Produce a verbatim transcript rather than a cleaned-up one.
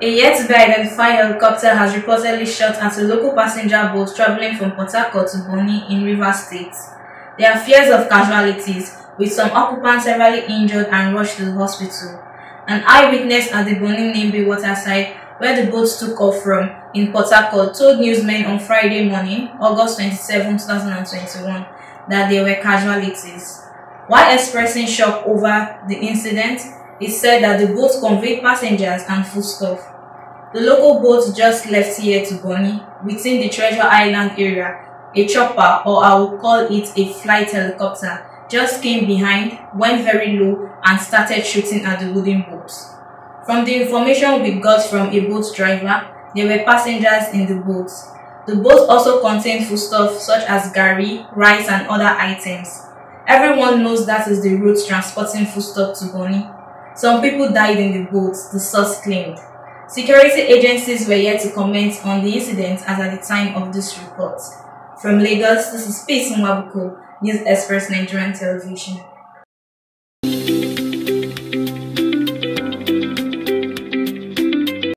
A yet to be identified helicopter has reportedly shot at a local passenger boat traveling from Port Harcourt to Bonny in Rivers State. There are fears of casualties, with some occupants severely injured and rushed to the hospital. An eyewitness at the Bonny Nimby waterside, where the boat took off from, in Port Harcourt, told newsmen on Friday morning, August twenty-seventh, two thousand twenty-one, that there were casualties. While expressing shock over the incident, he said that the boat conveyed passengers and foodstuff. The local boat just left here to Bonny, within the Treasure Island area. A chopper, or I would call it a flight helicopter, just came behind, went very low, and started shooting at the wooden boat. From the information we got from a boat driver, there were passengers in the boat. The boat also contained foodstuff such as gari, rice, and other items. Everyone knows that is the route transporting foodstuff to Bonny. Some people died in the boat, the source claimed. Security agencies were yet to comment on the incident as at the time of this report. From Lagos, this is Peace Mwabuko, News Express Nigerian Television.